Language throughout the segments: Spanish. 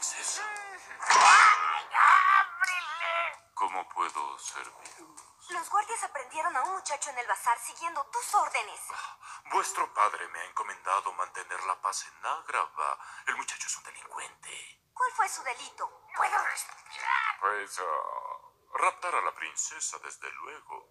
princesa. ¡Ay, ábrele! ¿Cómo puedo servir? Los guardias aprendieron a un muchacho en el bazar siguiendo tus órdenes. Vuestro padre me ha encomendado mantener la paz en Agrava. El muchacho es un delincuente. ¿Cuál fue su delito? ¡Puedo respirar! Pues, raptar a la princesa, desde luego.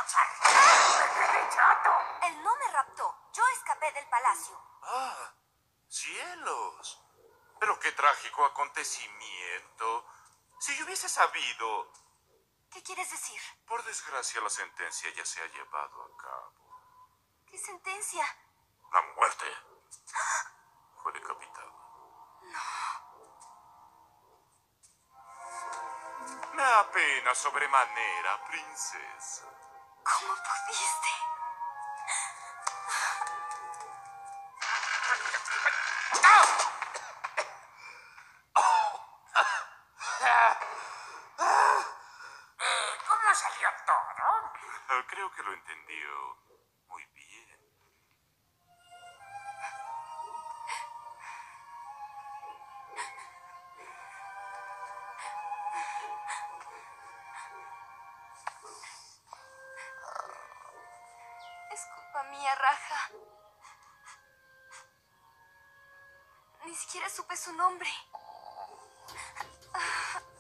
Él no me raptó. Yo escapé del palacio. ¡Ah! ¡Cielos! Pero qué trágico acontecimiento. Si yo hubiese sabido... ¿Qué quieres decir? Por desgracia, la sentencia ya se ha llevado a cabo. ¿Qué sentencia? La muerte. Fue decapitado. Me apena sobremanera, princesa. ¿Cómo pudiste? ¿Cómo salió todo? Creo que lo entendió muy bien. Es culpa mía, Raja. Ni siquiera supe su nombre.